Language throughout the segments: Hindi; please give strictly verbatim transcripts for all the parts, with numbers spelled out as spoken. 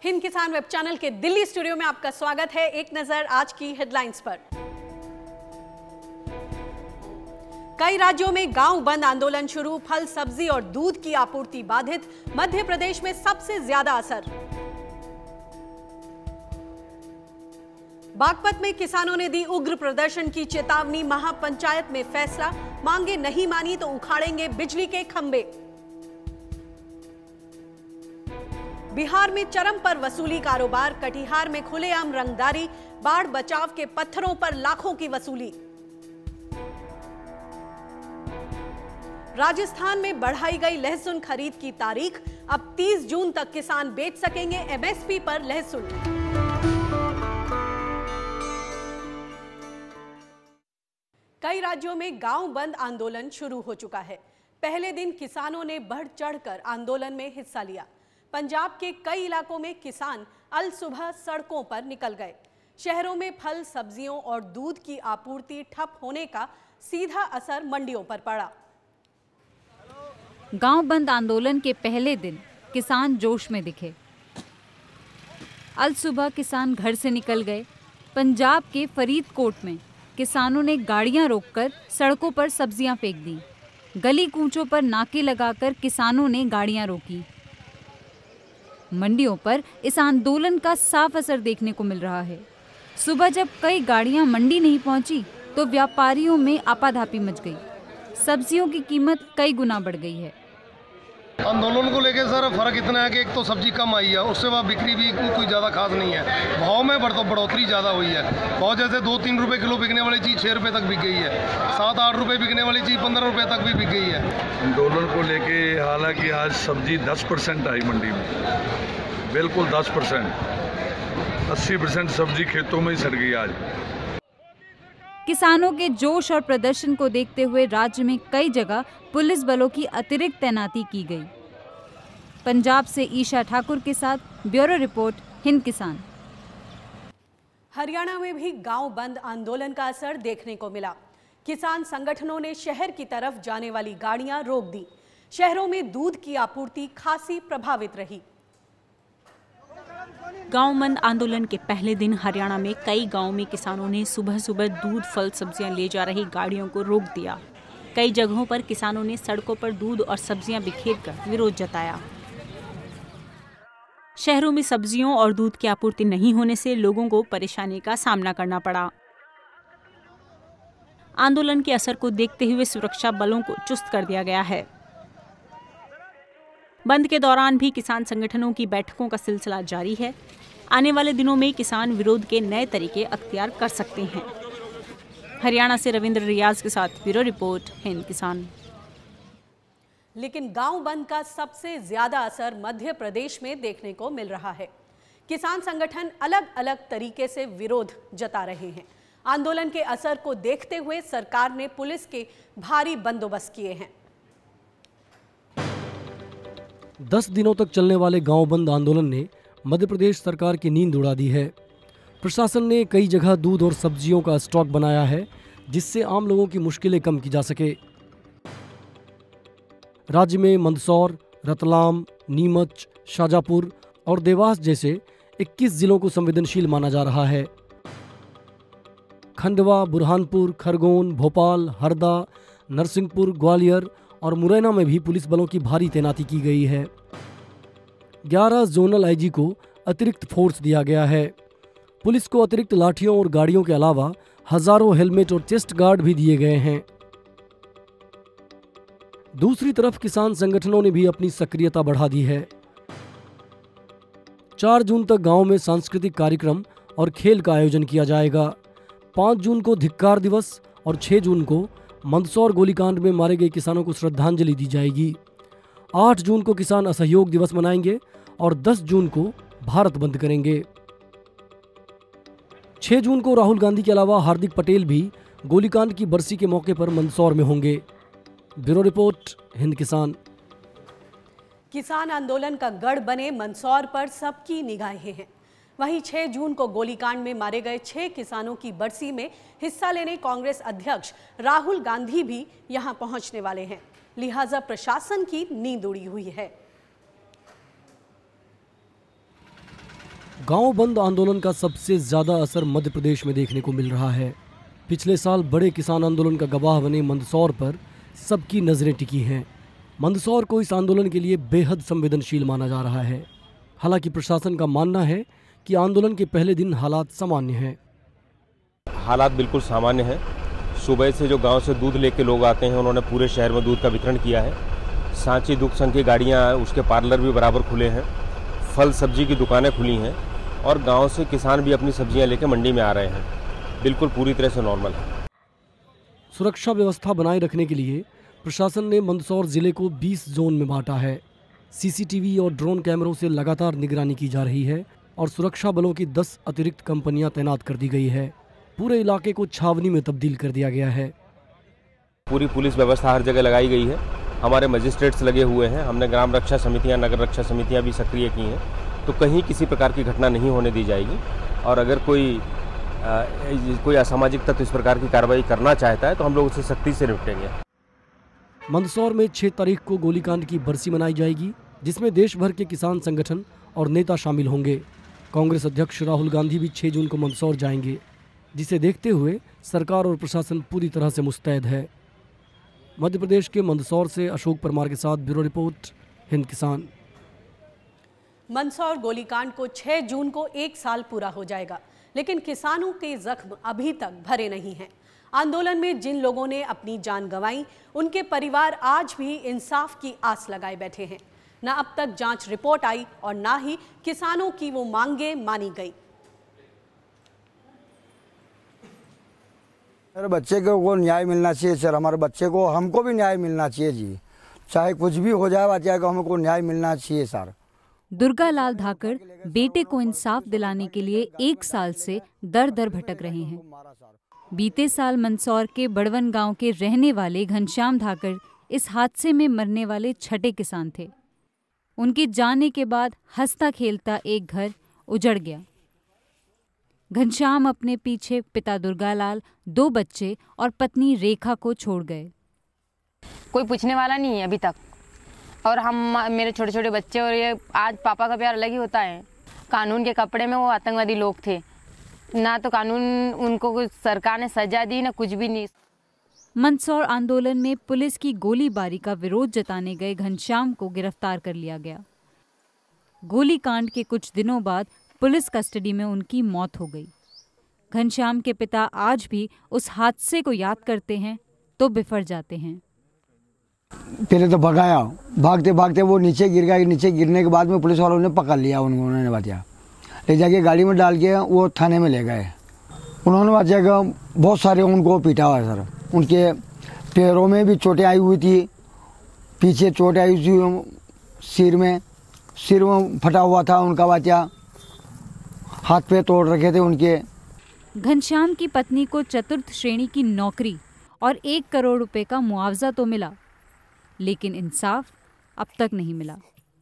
हिंद किसान वेब चैनल के दिल्ली स्टूडियो में आपका स्वागत है। एक नजर आज की हेडलाइंस पर। कई राज्यों में गांव बंद आंदोलन शुरू, फल सब्जी और दूध की आपूर्ति बाधित। मध्य प्रदेश में सबसे ज्यादा असर। बागपत में किसानों ने दी उग्र प्रदर्शन की चेतावनी, महापंचायत में फैसला, मांगे नहीं मानी तो उखाड़ेंगे बिजली के खंभे। बिहार में चरम पर वसूली कारोबार, कटिहार में खुलेआम रंगदारी, बाढ़ बचाव के पत्थरों पर लाखों की वसूली। राजस्थान में बढ़ाई गई लहसुन खरीद की तारीख, अब तीस जून तक किसान बेच सकेंगे एमएसपी पर लहसुन। कई राज्यों में गांव बंद आंदोलन शुरू हो चुका है। पहले दिन किसानों ने बढ़ चढ़कर आंदोलन में हिस्सा लिया। पंजाब के कई इलाकों में किसान अल सुबह सड़कों पर निकल गए। शहरों में फल सब्जियों और दूध की आपूर्ति ठप होने का सीधा असर मंडियों पर पड़ा। गांव बंद आंदोलन के पहले दिन किसान जोश में दिखे। अल सुबह किसान घर से निकल गए। पंजाब के फरीदकोट में किसानों ने गाड़ियां रोककर सड़कों पर सब्जियां फेंक दी। गली कूचों पर नाके लगाकर किसानों ने गाड़ियां रोकी। मंडियों पर इस आंदोलन का साफ असर देखने को मिल रहा है। सुबह जब कई गाड़ियां मंडी नहीं पहुंची तो व्यापारियों में आपाधापी मच गई। सब्जियों की कीमत कई गुना बढ़ गई है। आंदोलन को लेकर सर फर्क इतना है कि एक तो सब्जी कम आई है, उससे वह बिक्री भी कोई ज़्यादा खास नहीं है। भाव में बढ़ तो बढ़ोतरी ज़्यादा हुई है। भाव जैसे दो तीन रुपए किलो बिकने वाली चीज़ छः रुपये तक बिक गई है, सात आठ रुपये बिकने वाली चीज़ पंद्रह रुपये तक भी बिक गई है। आंदोलन को लेके हालांकि आज सब्जी दस परसेंट आई मंडी में, बिल्कुल दस परसेंट। अस्सी परसेंट सब्जी खेतों में ही सड़ गई आज। किसानों के जोश और प्रदर्शन को देखते हुए राज्य में कई जगह पुलिस बलों की अतिरिक्त तैनाती की गई। पंजाब से ईशा ठाकुर के साथ ब्यूरो रिपोर्ट, हिंद किसान। हरियाणा में भी गांव बंद आंदोलन का असर देखने को मिला। किसान संगठनों ने शहर की तरफ जाने वाली गाड़ियां रोक दी। शहरों में दूध की आपूर्ति खासी प्रभावित रही। गांव बंद आंदोलन के पहले दिन हरियाणा में कई गांवों में किसानों ने सुबह सुबह दूध फल सब्जियां ले जा रही गाड़ियों को रोक दिया। कई जगहों पर किसानों ने सड़कों पर दूध और सब्जियां बिखेरकर विरोध जताया। शहरों में सब्जियों और दूध की आपूर्ति नहीं होने से लोगों को परेशानी का सामना करना पड़ा। आंदोलन के असर को देखते हुए सुरक्षा बलों को चुस्त कर दिया गया है। बंद के दौरान भी किसान संगठनों की बैठकों का सिलसिला जारी है। आने वाले दिनों में किसान विरोध के नए तरीके अख्तियार कर सकते हैं। हरियाणा से रविंद्र रियाज के साथ ब्यूरो रिपोर्ट, हिंद किसान। लेकिन गांव बंद का सबसे ज्यादा असर मध्य प्रदेश में देखने को मिल रहा है। किसान संगठन अलग अलग तरीके से विरोध जता रहे हैं। आंदोलन के असर को देखते हुए सरकार ने पुलिस के भारी बंदोबस्त किए हैं। दस दिनों तक चलने वाले गांव बंद आंदोलन ने मध्य प्रदेश सरकार की नींद उड़ा दी है। प्रशासन ने कई जगह दूध और सब्जियों का स्टॉक बनाया है, जिससे आम लोगों की मुश्किलें कम की जा सके। राज्य में मंदसौर, रतलाम, नीमच, शाजापुर और देवास जैसे इक्कीस जिलों को संवेदनशील माना जा रहा है। खंडवा, बुरहानपुर, खरगोन, भोपाल, हरदा, नरसिंहपुर, ग्वालियर और मुरैना में भी पुलिस बलों की भारी तैनाती की गई है। ग्यारह जोनल आईजी को अतिरिक्त फोर्स दिया गया है। पुलिस को अतिरिक्त लाठियों और गाड़ियों के अलावा हजारों हेलमेट और चेस्ट गार्ड भी दिए गए हैं। दूसरी तरफ किसान संगठनों ने भी अपनी सक्रियता बढ़ा दी है। चार जून तक गांव में सांस्कृतिक कार्यक्रम और खेल का आयोजन किया जाएगा। पाँच जून को धिक्कार दिवस और छह जून को मंदसौर गोलीकांड में मारे गए किसानों को श्रद्धांजलि दी जाएगी। आठ जून को किसान असहयोग दिवस मनाएंगे और दस जून को भारत बंद करेंगे। छह जून को राहुल गांधी के अलावा हार्दिक पटेल भी गोलीकांड की बरसी के मौके पर मंदसौर में होंगे। ब्यूरो रिपोर्ट, हिंद किसान। किसान आंदोलन का गढ़ बने मंदसौर पर सबकी निगाहें हैं। वहीं छह जून को गोलीकांड में मारे गए छह किसानों की बरसी में हिस्सा लेने कांग्रेस अध्यक्ष राहुल गांधी भी यहां पहुंचने वाले हैं। लिहाजा प्रशासन की नींद उड़ी हुई है। गांव बंद आंदोलन का सबसे ज्यादा असर मध्य प्रदेश में देखने को मिल रहा है। पिछले साल बड़े किसान आंदोलन का गवाह बने मंदसौर पर सबकी नजरें टिकी हैं। मंदसौर को इस आंदोलन के लिए बेहद संवेदनशील माना जा रहा है। हालांकि प्रशासन का मानना है कि आंदोलन के पहले दिन हालात सामान्य हैं। हालात बिल्कुल सामान्य हैं। सुबह से जो गांव से दूध लेके लोग आते हैं, उन्होंने पूरे शहर में दूध का वितरण किया है। सांची दुग्ध संघ की गाड़ियाँ, उसके पार्लर भी बराबर खुले हैं। फल सब्जी की दुकानें खुली हैं और गांव से किसान भी अपनी सब्जियां लेकर मंडी में आ रहे हैं। बिल्कुल पूरी तरह से नॉर्मल है। सुरक्षा व्यवस्था बनाए रखने के लिए प्रशासन ने मंदसौर जिले को बीस जोन में बांटा है। सीसीटीवी और ड्रोन कैमरों से लगातार निगरानी की जा रही है और सुरक्षा बलों की दस अतिरिक्त कंपनियां तैनात कर दी गई है। पूरे इलाके को छावनी में तब्दील कर दिया गया है। पूरी पुलिस व्यवस्था हर जगह लगाई गई है। हमारे मजिस्ट्रेट्स लगे हुए हैं। हमने ग्राम रक्षा समितियां, नगर रक्षा समितियां भी सक्रिय की हैं, तो कहीं किसी प्रकार की घटना नहीं होने दी जाएगी। और अगर कोई आ, कोई असामाजिक तत्व इस प्रकार की कार्रवाई करना चाहता है तो हम लोग उससे सख्ती से निपटेंगे। मंदसौर में छह तारीख को गोलीकांड की बरसी मनाई जाएगी, जिसमें देश भर के किसान संगठन और नेता शामिल होंगे। कांग्रेस अध्यक्ष राहुल गांधी भी छह जून को मंदसौर जाएंगे, जिसे देखते हुए सरकार और प्रशासन पूरी तरह से मुस्तैद है। मध्य प्रदेश के मंदसौर से अशोक परमार के साथ ब्यूरो रिपोर्ट, हिंद किसान। मंदसौर गोलीकांड को छह जून को एक साल पूरा हो जाएगा, लेकिन किसानों के जख्म अभी तक भरे नहीं हैं। आंदोलन में जिन लोगों ने अपनी जान गंवाई, उनके परिवार आज भी इंसाफ की आस लगाए बैठे हैं। न अब तक जांच रिपोर्ट आई और ना ही किसानों की वो मांगे मानी गई। मेरे बच्चे को न्याय मिलना चाहिए सर। हमारे बच्चे को, हमको भी न्याय मिलना चाहिए जी। चाहे कुछ भी हो जाए, बच्चे को हमको न्याय मिलना चाहिए सर। दुर्गा लाल धाकड़ बेटे को इंसाफ दिलाने के लिए एक साल से दर दर भटक रहे हैं। बीते साल मंदसौर के बड़वन गांव के रहने वाले घनश्याम धाकड़ इस हादसे में मरने वाले छठे किसान थे। उनके जाने के बाद हंसता खेलता एक घर उजड़ गया। घनश्याम अपने पीछे पिता दुर्गालाल, दो बच्चे और पत्नी रेखा को छोड़ गए। कोई पूछने वाला नहीं है अभी तक। और हम, मेरे छोटे छोटे बच्चे, और ये आज पापा का प्यार अलग ही होता है। कानून के कपड़े में वो आतंकवादी लोग थे ना, तो कानून उनको कुछ सरकार ने सजा दी ना कुछ भी नहीं। मंदसौर आंदोलन में पुलिस की गोलीबारी का विरोध जताने गए घनश्याम को गिरफ्तार कर लिया गया। गोलीकांड के कुछ दिनों बाद पुलिस कस्टडी में उनकी मौत हो गई। घनश्याम के पिता आज भी उस हादसे को याद करते हैं तो बिफर जाते हैं। पहले तो भगाया, भागते भागते वो नीचे गिर गया। नीचे गिरने के बाद में पुलिस वालों ने पकड़ लिया उनको। उन्होंने बताया, ले जाके गाड़ी में डाल के वो थाने में ले गए। उन्होंने बताया बहुत सारे उनको पीटा हुआ है सर। उनके पैरों में भी चोटें आई हुई थी, पीछे चोटें आई हुई, सिर में सिर में फटा हुआ था उनका। बताया हाथ पे तोड़ रखे थे उनके। घनश्याम की पत्नी को चतुर्थ श्रेणी की नौकरी और एक करोड़ रुपए का मुआवजा तो मिला, लेकिन इंसाफ अब तक नहीं मिला।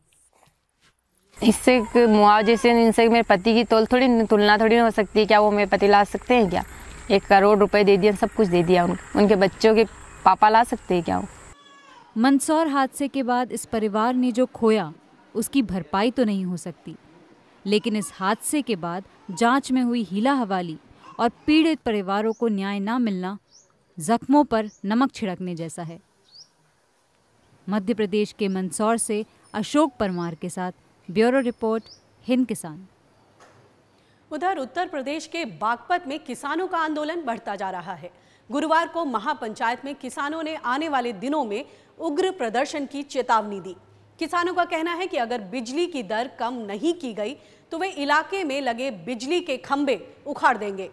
इससे मुआवजे से इनसे मेरे पति की तोल थोड़ी तुलना थोड़ी हो सकती है। क्या वो मेरे पति ला सकते हैं क्या? एक करोड़ रुपए दे दिया, सब कुछ दे दिया। उन, उनके बच्चों के पापा ला सकते हैं क्या वो? मंदसौर हादसे के बाद इस परिवार ने जो खोया उसकी भरपाई तो नहीं हो सकती, लेकिन इस हादसे के बाद जांच में हुई हीला हवाली और पीड़ित परिवारों को न्याय ना मिलना जख्मों पर नमक छिड़कने जैसा है। मध्य प्रदेश के मंदसौर से अशोक परमार के साथ ब्यूरो रिपोर्ट, हिंद किसान। उधर उत्तर प्रदेश के बागपत में किसानों का आंदोलन बढ़ता जा रहा है। गुरुवार को महापंचायत में किसानों ने आने वाले दिनों में उग्र प्रदर्शन की चेतावनी दी। किसानों का कहना है कि अगर बिजली की दर कम नहीं की गई तो वे इलाके में लगे बिजली के खंभे उखाड़ देंगे।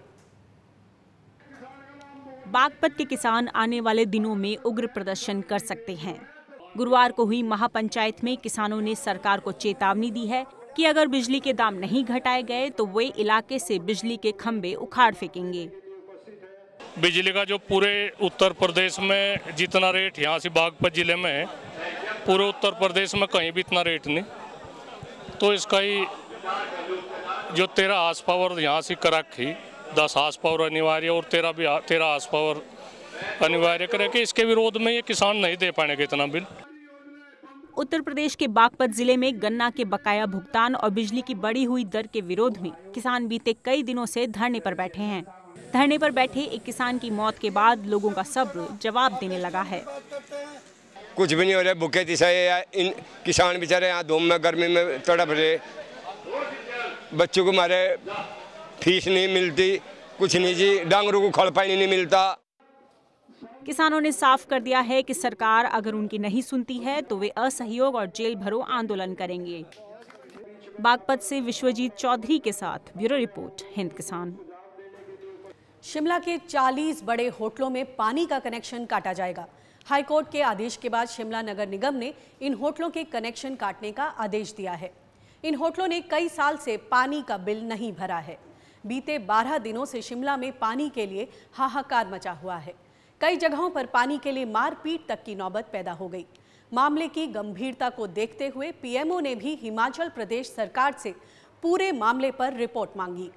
बागपत के किसान आने वाले दिनों में उग्र प्रदर्शन कर सकते हैं। गुरुवार को हुई महापंचायत में किसानों ने सरकार को चेतावनी दी है कि अगर बिजली के दाम नहीं घटाए गए तो वे इलाके से बिजली के खंभे उखाड़ फेंकेंगे। बिजली का जो पूरे उत्तर प्रदेश में जितना रेट यहाँ से बागपत जिले में है, पूरे उत्तर प्रदेश में कहीं भी इतना रेट नहीं। तो इसका ही जो तेरह हार्स पावर यहाँ से कर रखी, दस हार्स पावर अनिवार्य और तेरह भी तेरह हार्स पावर अनिवार्य करे कि इसके विरोध में ये किसान नहीं दे पाएंगे इतना बिल। उत्तर प्रदेश के बागपत जिले में गन्ना के बकाया भुगतान और बिजली की बढ़ी हुई दर के विरोध में किसान बीते कई दिनों से धरने पर बैठे हैं। धरने पर बैठे एक किसान की मौत के बाद लोगों का सब्र जवाब देने लगा है। कुछ भी नहीं हो रहा, भूखे तिसे इन किसान बेचारे यहाँ धूप में गर्मी में तड़प रहे, बच्चों को मारे फीस नहीं मिलती, कुछ नहीं जी, डांगरों को खड़ पानी नहीं मिलता। किसानों ने साफ कर दिया है कि सरकार अगर उनकी नहीं सुनती है तो वे असहयोग और जेल भरो आंदोलन करेंगे। बागपत से विश्वजीत चौधरी के साथ ब्यूरो रिपोर्ट, हिंद किसान। शिमला के चालीस बड़े होटलों में पानी का कनेक्शन काटा जाएगा। हाईकोर्ट के आदेश के बाद शिमला नगर निगम ने इन होटलों के कनेक्शन काटने का आदेश दिया है। इन होटलों ने कई साल से पानी का बिल नहीं भरा है। बीते बारह दिनों से शिमला में पानी के लिए हाहाकार मचा हुआ है। कई जगहों पर पानी के लिए मारपीट तक की नौबत पैदा हो गई। मामले की गंभीरता को देखते हुए पीएमओ ने भी हिमाचल प्रदेश सरकार से पूरे मामले पर रिपोर्ट मांगी।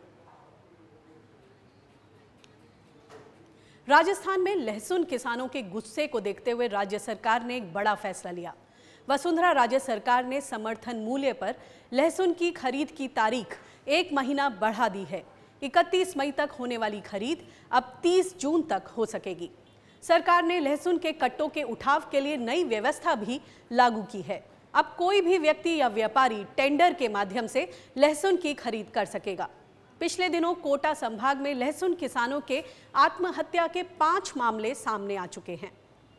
राजस्थान में लहसुन किसानों के गुस्से को देखते हुए राज्य सरकार ने एक बड़ा फैसला लिया। वसुंधरा राज्य सरकार ने समर्थन मूल्य पर लहसुन की खरीद की तारीख एक महीना बढ़ा दी है। इकतीस मई तक होने वाली खरीद अब तीस जून तक हो सकेगी। सरकार ने लहसुन के कट्टों के उठाव के लिए नई व्यवस्था भी लागू की है। अब कोई भी व्यक्ति या व्यापारी टेंडर के माध्यम से लहसुन की खरीद कर सकेगा। पिछले दिनों कोटा संभाग में लहसुन किसानों के आत्महत्या के पांच मामले सामने आ चुके हैं।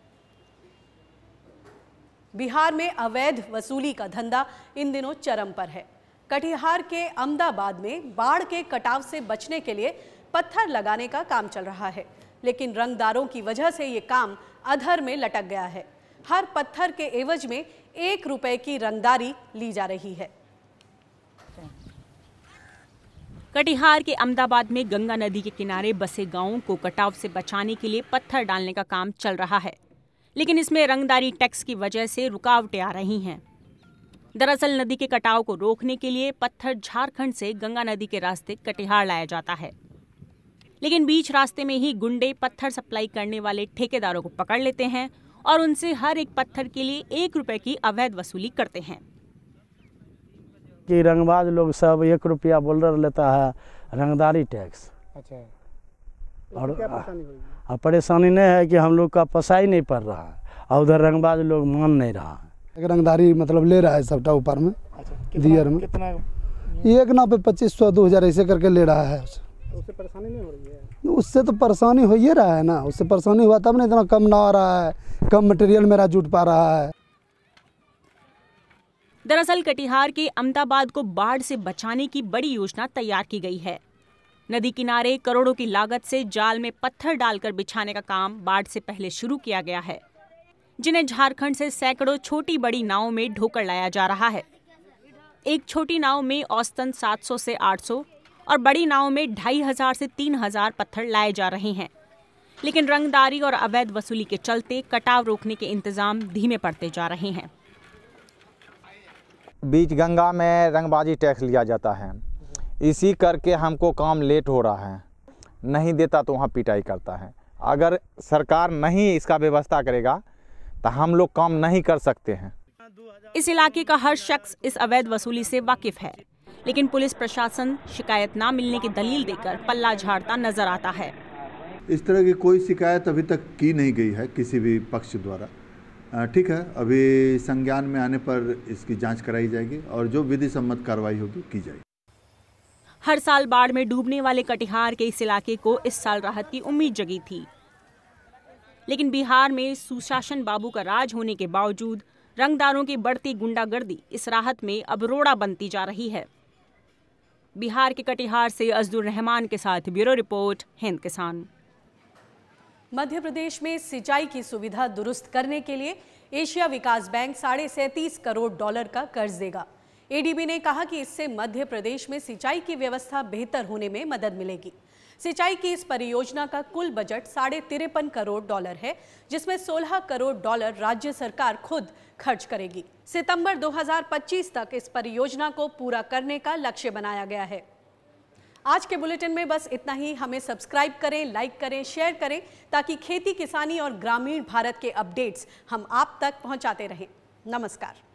बिहार में अवैध वसूली का धंधा इन दिनों चरम पर है। कटिहार के अहमदाबाद में बाढ़ के कटाव से बचने के लिए पत्थर लगाने का काम चल रहा है, लेकिन रंगदारों की वजह से ये काम अधर में लटक गया है। हर पत्थर के एवज में एक रुपए की रंगदारी ली जा रही है। कटिहार के अहमदाबाद में गंगा नदी के किनारे बसे गांवों को कटाव से बचाने के लिए पत्थर डालने का काम चल रहा है, लेकिन इसमें रंगदारी टैक्स की वजह से रुकावटें आ रही हैं। दरअसल नदी के कटाव को रोकने के लिए पत्थर झारखंड से गंगा नदी के रास्ते कटिहार लाया जाता है, लेकिन बीच रास्ते में ही गुंडे पत्थर सप्लाई करने वाले ठेकेदारों को पकड़ लेते हैं और उनसे हर एक पत्थर के लिए एक रुपए की अवैध वसूली करते हैं। कि रंगबाज लोग सब एक रुपया बोल्डर लेता है रंगदारी टैक्स। अच्छा, और क्या परेशानी हुई? परेशानी नहीं है कि हम लोग का पसाई नहीं पड़ रहा है और उधर रंगबाज लोग मान नहीं रहा है। रंगदारी मतलब ले रहा है सबटा ऊपर में। अच्छा, दियर में कितना? एक ना पे पच्चीस सौ दो हजार ऐसे करके ले रहा है। उससे परेशानी नहीं हो रही है? उससे तो परेशानी हो ही रहा है ना। उससे परेशानी हुआ तब ना इतना कम ना आ रहा है, कम मटेरियल मेरा जुट पा रहा है। दरअसल कटिहार के अहमदाबाद को बाढ़ से बचाने की बड़ी योजना तैयार की गई है। नदी किनारे करोड़ों की लागत से जाल में पत्थर डालकर बिछाने का काम बाढ़ से पहले शुरू किया गया है, जिन्हें झारखंड से सैकड़ों छोटी बड़ी नावों में ढोकर लाया जा रहा है। एक छोटी नाव में औसतन सात सौ से आठ सौ और बड़ी नाव में ढाई हजार से तीन हजार पत्थर लाए जा रहे हैं, लेकिन रंगदारी और अवैध वसूली के चलते कटाव रोकने के इंतजाम धीमे पड़ते जा रहे हैं। बीच गंगा में रंगबाजी टैक्स लिया जाता है, इसी करके हमको काम लेट हो रहा है। नहीं देता तो वहाँ पिटाई करता है। अगर सरकार नहीं इसका व्यवस्था करेगा तो हम लोग काम नहीं कर सकते हैं। इस इलाके का हर शख्स इस अवैध वसूली से वाकिफ है, लेकिन पुलिस प्रशासन शिकायत न मिलने की दलील देकर पल्ला झाड़ता नजर आता है। इस तरह की कोई शिकायत अभी तक की नहीं गई है किसी भी पक्ष द्वारा। ठीक है, अभी संज्ञान में आने पर इसकी जांच कराई जाएगी और जो विधि सम्मत कार्रवाई होगी की जाएगी। हर साल बाढ़ में डूबने वाले कटिहार के इस इलाके को इस साल राहत की उम्मीद जगी थी, लेकिन बिहार में सुशासन बाबू का राज होने के बावजूद रंगदारों की बढ़ती गुंडागर्दी इस राहत में अब रोड़ा बनती जा रही है। बिहार के कटिहार से अजदुर रहमान के साथ ब्यूरो रिपोर्ट, हिंद किसान। मध्य प्रदेश में सिंचाई की सुविधा दुरुस्त करने के लिए एशिया विकास बैंक साढ़े सैंतीस करोड़ डॉलर का कर्ज देगा। एडीबी ने कहा कि इससे मध्य प्रदेश में सिंचाई की व्यवस्था बेहतर होने में मदद मिलेगी। सिंचाई की इस परियोजना का कुल बजट साढ़े तिरपन करोड़ डॉलर है, जिसमें सोलह करोड़ डॉलर राज्य सरकार खुद खर्च करेगी। सितंबर दो हज़ार पच्चीस तक इस परियोजना को पूरा करने का लक्ष्य बनाया गया है। आज के बुलेटिन में बस इतना ही। हमें सब्सक्राइब करें, लाइक करें, शेयर करें, ताकि खेती किसानी और ग्रामीण भारत के अपडेट्स हम आप तक पहुंचाते रहें। नमस्कार।